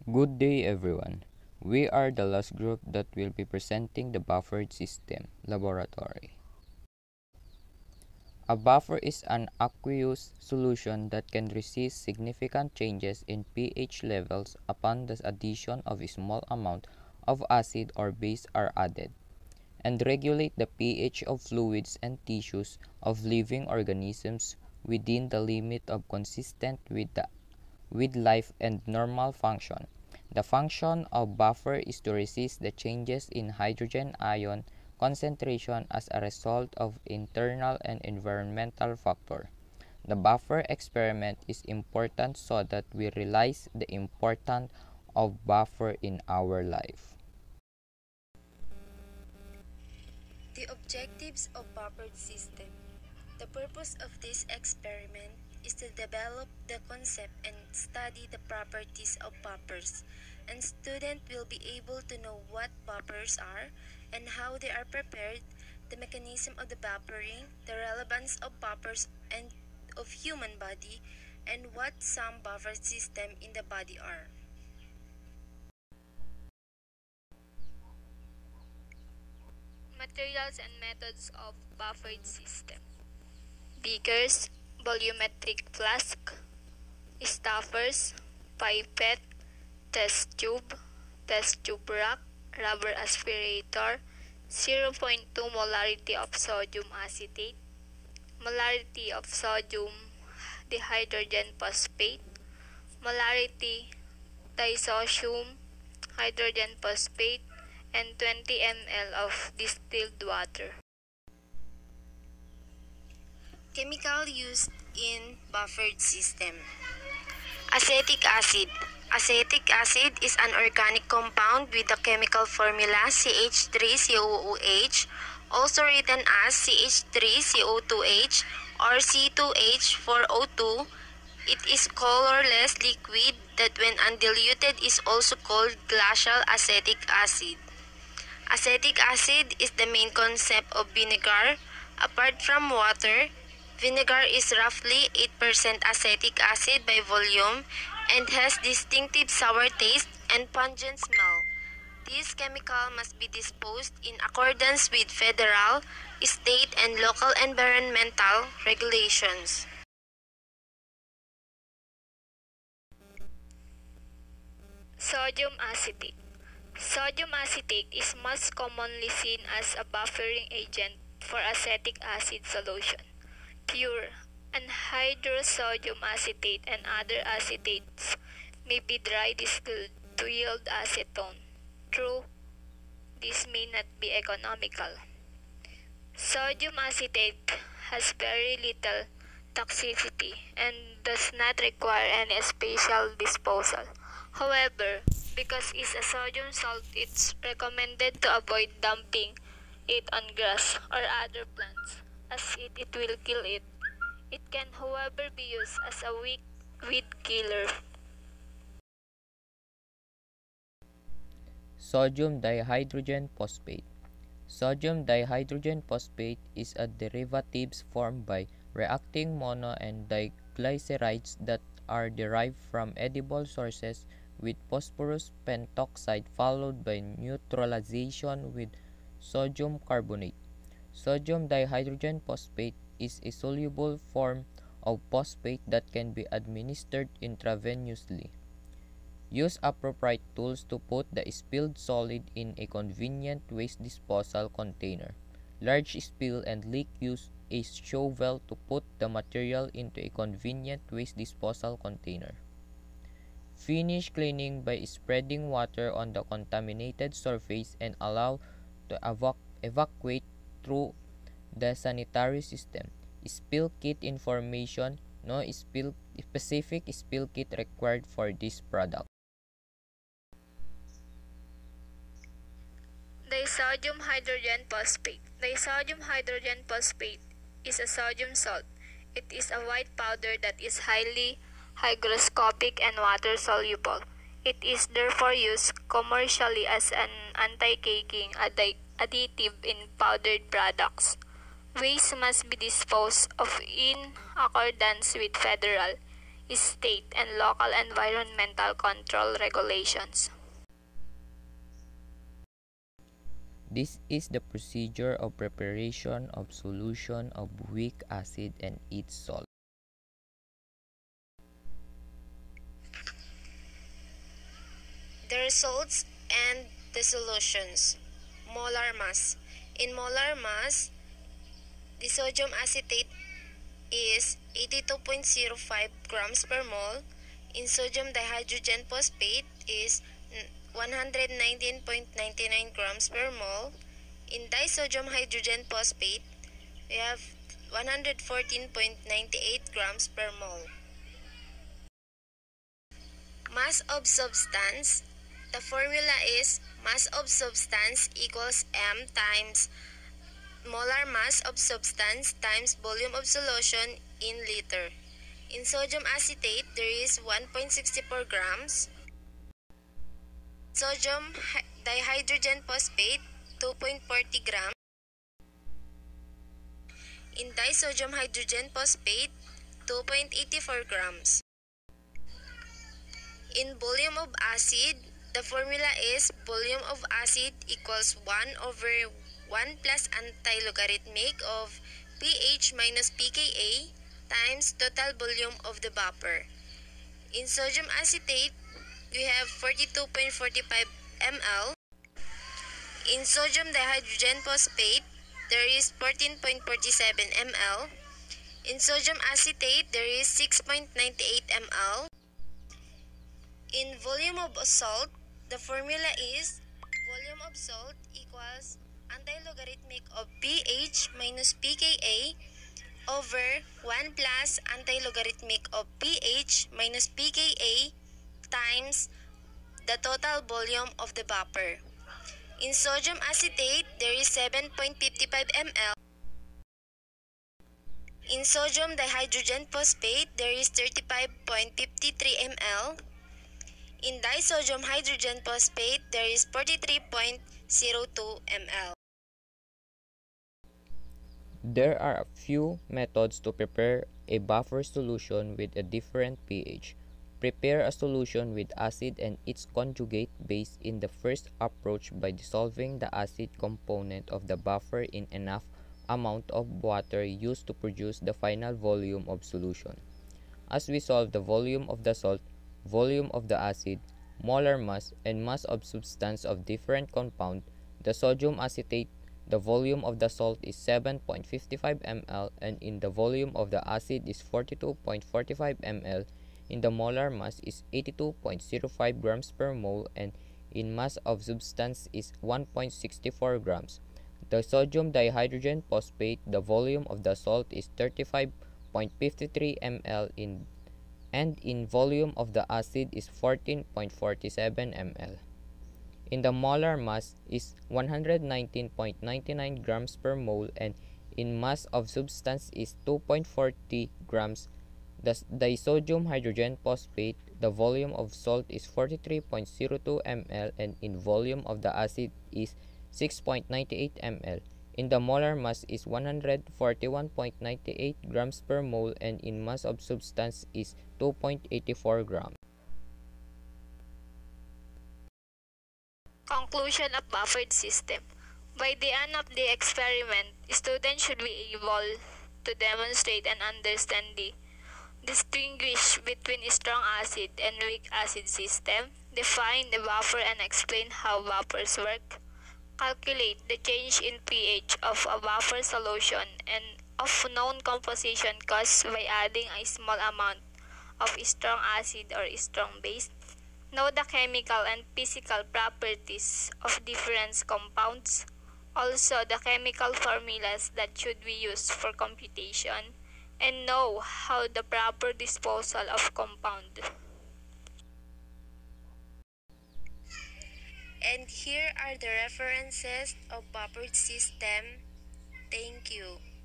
Good day everyone. We are the last group that will be presenting the buffered system laboratory. A buffer is an aqueous solution that can resist significant changes in pH levels upon the addition of a small amount of acid or base are added, and regulate the pH of fluids and tissues of living organisms within the limit of consistent with life and normal function. The function of buffer is to resist the changes in hydrogen ion concentration as a result of internal and environmental factor. The buffer experiment is important so that we realize the importance of buffer in our life. The objectives of buffered system. The purpose of this experiment is to develop the concept and study the properties of buffers, and students will be able to know what buffers are and how they are prepared, the mechanism of the buffering, the relevance of buffers and of human body, and what some buffer system in the body are. Materials and methods of buffered system. Beakers, volumetric flask, staffers, pipette, test tube rack, rubber aspirator, 0.2 molarity of sodium acetate, molarity of sodium dihydrogen phosphate, molarity disocium hydrogen phosphate, and 20 ml of distilled water. Chemical used in buffered system. Acetic acid. Acetic acid is an organic compound with the chemical formula CH3COOH, also written as CH3CO2H or C2H4O2. It is colorless liquid that when undiluted is also called glacial acetic acid. Acetic acid is the main concept of vinegar. Apart from water, vinegar is roughly 8% acetic acid by volume and has distinctive sour taste and pungent smell. This chemical must be disposed in accordance with federal, state, and local environmental regulations. Sodium acetate. Sodium acetate is most commonly seen as a buffering agent for acetic acid solution. Pure anhydrous sodium acetate and other acetates may be dry distilled to yield acetone. True, this may not be economical. Sodium acetate has very little toxicity and does not require any special disposal. However, because it's a sodium salt, it's recommended to avoid dumping it on grass or other plants, as it will kill it. It can, however, be used as a weak weed killer. Sodium dihydrogen phosphate. Sodium dihydrogen phosphate is a derivative formed by reacting mono and diglycerides that are derived from edible sources with phosphorus pentoxide followed by neutralization with sodium carbonate. Sodium dihydrogen phosphate is a soluble form of phosphate that can be administered intravenously. Use appropriate tools to put the spilled solid in a convenient waste disposal container. Large spill and leak, use a shovel to put the material into a convenient waste disposal container. Finish cleaning by spreading water on the contaminated surface and allow to evacuate through the sanitary system. Spill kit information. No specific spill kit required for this product. Disodium hydrogen phosphate. Disodium hydrogen phosphate is a sodium salt. It is a white powder that is highly hygroscopic and water soluble. It is therefore used commercially as an anti-caking additive in powdered products. Waste must be disposed of in accordance with federal, state and local environmental control regulations. This is the procedure of preparation of solution of weak acid and its salt. The results and the solutions. Molar mass. In molar mass, the sodium acetate is 82.05 grams per mole. In sodium dihydrogen phosphate is 119.99 grams per mole. In disodium hydrogen phosphate, we have 114.98 grams per mole. Mass of substance. The formula is mass of substance equals m times molar mass of substance times volume of solution in liter. In sodium acetate, there is 1.64 grams. Sodium dihydrogen phosphate, 2.40 grams. In disodium hydrogen phosphate, 2.84 grams. In volume of acid, the formula is volume of acid equals 1 over 1 plus anti-logarithmic of pH minus pKa times total volume of the vapor. In sodium acetate, we have 42.45 ml. In sodium dihydrogen phosphate, there is 14.47 ml. In sodium acetate, there is 6.98 ml. In volume of salt, the formula is volume of salt equals anti-logarithmic of pH minus pKa over 1 plus anti-logarithmic of pH minus pKa times the total volume of the vapor. In sodium acetate, there is 7.55 ml. In sodium dihydrogen phosphate, there is 35.53 ml. In disodium hydrogen phosphate, there is 43.02 ml. There are a few methods to prepare a buffer solution with a different pH. Prepare a solution with acid and its conjugate base in the first approach by dissolving the acid component of the buffer in enough amount of water used to produce the final volume of solution. As we solve the volume of the salt, volume of the acid, molar mass, and mass of substance of different compound, the sodium acetate, the volume of the salt is 7.55 ml, and in the volume of the acid is 42.45 ml, in the molar mass is 82.05 grams per mole, and in mass of substance is 1.64 grams. The sodium dihydrogen phosphate, the volume of the salt is 35.53 ml and in volume of the acid is 14.47 ml. In the molar mass is 119.99 grams per mole, and in mass of substance is 2.40 grams. The disodium hydrogen phosphate, the volume of salt is 43.02 ml, and in volume of the acid is 6.98 ml. In the molar mass is 141.98 grams per mole, and in mass of substance is 2.84 grams. Conclusion of buffered system. By the end of the experiment, students should be able to demonstrate and understand the distinguish between strong acid and weak acid system, define the buffer and explain how buffers work, calculate the change in pH of a buffer solution and of known composition caused by adding a small amount of strong acid or strong base, know the chemical and physical properties of different compounds, also the chemical formulas that should be used for computation, and know how the proper disposal of compound. And here are the references of buffered system. Thank you.